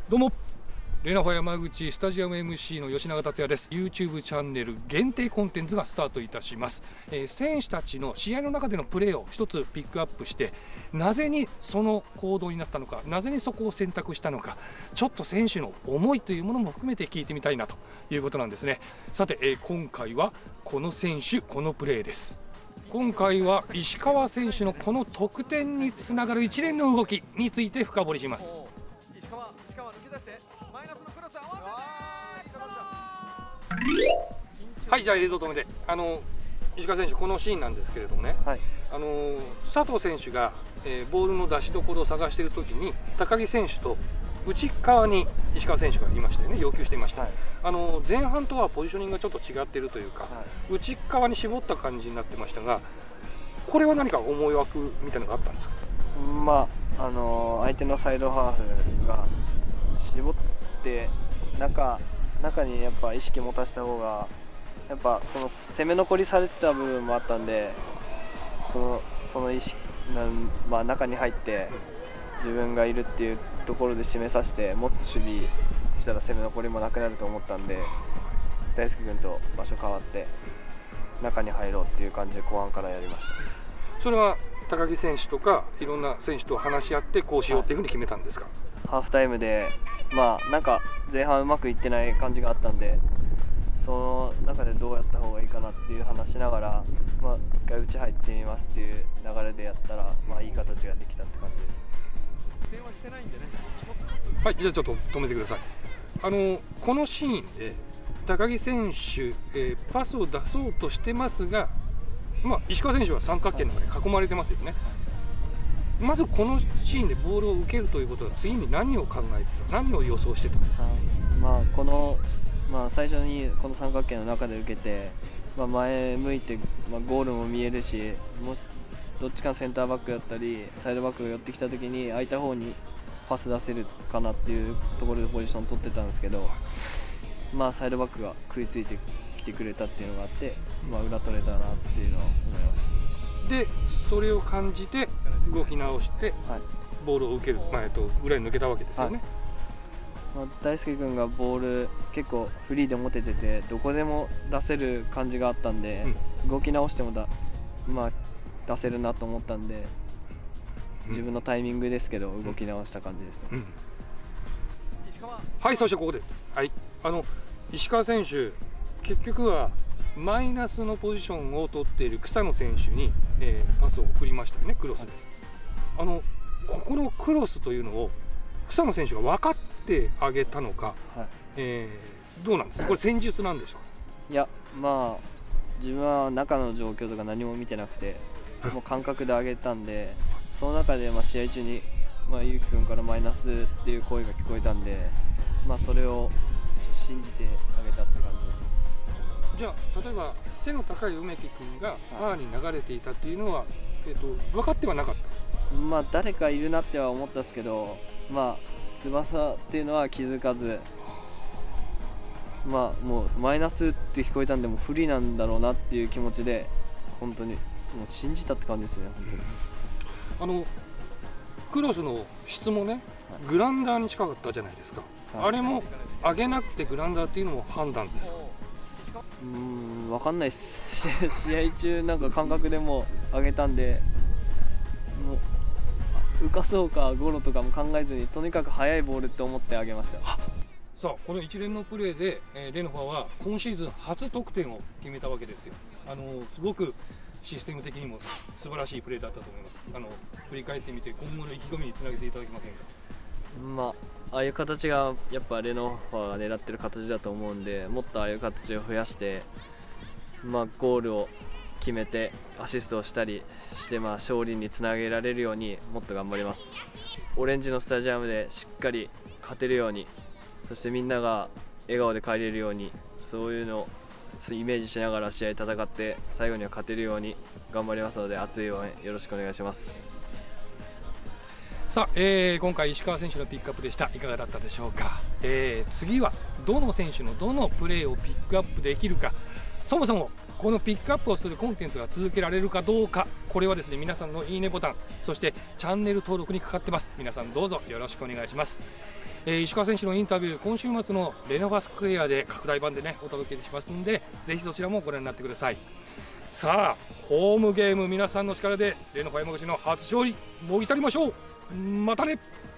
どうもレナファ山口スタジアム MC の吉永達也です。 YouTube チャンネル限定コンテンツがスタートいたします。選手たちの試合の中でのプレーを一つピックアップして、なぜにその行動になったのか、なぜにそこを選択したのか、ちょっと選手の思いというものも含めて聞いてみたいなということなんですね。さて、今回はこの選手このプレーです。今回は石川選手のこの得点につながる一連の動きについて深掘りします。 石川抜け出してマイナスのクロス合わせてはい、じゃあ映像止めて、石川選手このシーンなんですけれどもね、 はい、 佐藤選手が、ボールの出しどころを探しているときに高木選手と内側に石川選手がいましたよね、要求していました、はい、前半とはポジショニングがちょっと違っているというか、はい、内側に絞った感じになってましたが、これは何か思い枠みたいなのがあったんですか？ まあ相手のサイドハーフが絞って中にやっぱ意識持たせた方がやっぱその攻め残りされてた部分もあったんで、その意識まあ中に入って自分がいるっていうところで示させて、もっと守備したら攻め残りもなくなると思ったんで、大輔君と場所変わって中に入ろうっていう感じで後半からやりました。 それは高木選手とかいろんな選手と話し合ってこうしようっていうふうに決めたんですか？ ハーフタイムでなんか前半うまくいってない感じがあったんで、その中でどうやった方がいいかなっていう話しながら、一回内入ってみますっていう流れでやったら、いい形ができたって感じです。 点はしてないんでね、 はい、じゃあちょっと止めてください。このシーンで高木選手、パスを出そうとしてますが、石川選手は三角形の中で囲まれてますよね。まずこのシーンでボールを受けるということは次に何を考えてた、何を予想してたんですか？ 最初にこの三角形の中で受けて、前向いて、ゴールも見えるし、もしどっちかのセンターバックだったりサイドバックが寄ってきた時に空いた方にパス出せるかなっていうところでポジション取ってたんですけど、サイドバックが食いついてきてくれたっていうのがあって、裏取れたなっていうのは思いました。 でそれを感じて動き直して、ボールを受ける、裏に抜けたわけですよね。 大輔君がボール結構フリーで持ててて、どこでも出せる感じがあったんで、動き直しても出せるなと思ったんで、自分のタイミングですけど動き直した感じです。 はい、そしてここで、石川選手結局はマイナスのポジションを取っている草野選手に、パスを送りましたよね、クロスです。ここのクロスというのを草野選手が分かってあげたのか、どうなんですか、これ戦術なんでしょう？ いや、自分は中の状況とか何も見てなくて、もう感覚で上げたんで、その中で試合中にゆうき君からマイナスっていう声が聞こえたんで、それを信じてあげたって感じです。 じゃあ例えば背の高い梅木君がファーに流れていたっていうのは、分かってはなかった？ 誰かいるなっては思ったんですけど、翼っていうのは気づかず、もうマイナスって聞こえたんで、もう不利なんだろうなっていう気持ちで、本当にもう信じたって感じですね。本当にクロスの質もね、グラウンダーに近かったじゃないですか、あれも上げなくてグラウンダーっていうのも判断ですか？ 分かんないです。試合中なんか感覚でも上げたんで、もう浮かそうかゴロとかも考えずに、とにかく速いボールって思って上げました。 さあ、この一連のプレーで、レノファは今シーズン初得点を決めたわけですよ。すごくシステム的にも素晴らしいプレーだったと思います。振り返ってみて今後の意気込みにつなげていただけませんか？ ああいう形がやっぱレノファが狙ってる形だと思うんで、もっとああいう形を増やして、ゴールを決めてアシストをしたりして、勝利につなげられるようにもっと頑張ります。オレンジのスタジアムでしっかり勝てるように、そしてみんなが笑顔で帰れるように、そういうのをイメージしながら試合戦って、最後には勝てるように頑張りますので、熱い応援よろしくお願いします。 さあ、今回石川選手のピックアップでした。いかがだったでしょうか？次はどの選手のどのプレーをピックアップできるか、そもそもこのピックアップをするコンテンツが続けられるかどうか、これはですね、皆さんのいいねボタン、そしてチャンネル登録にかかってます。皆さんどうぞよろしくお願いします。 石川選手のインタビュー、今週末のレノファスクエアで拡大版でねお届けしますんで、ぜひそちらもご覧になってください。さあホームゲーム、皆さんの力でレノファ山口の初勝利もぎ取りましょう。またね。